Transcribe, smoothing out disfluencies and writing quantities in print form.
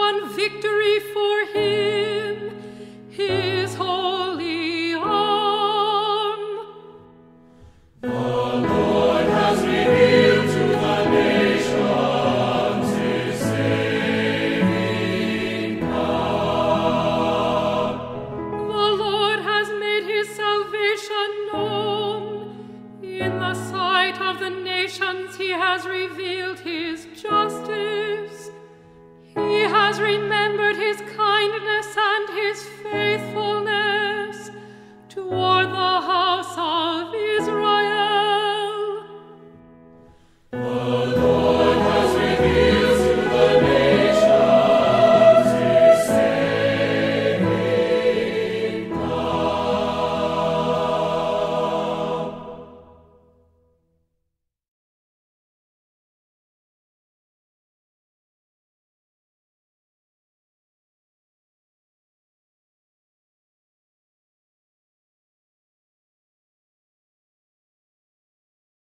won victory for him, his holy arm. The Lord has revealed to the nations his saving power. The Lord has made his salvation known. In the sight of the nations he has revealed his justice. He has remembered his kindness and his faithfulness toward the house of Israel.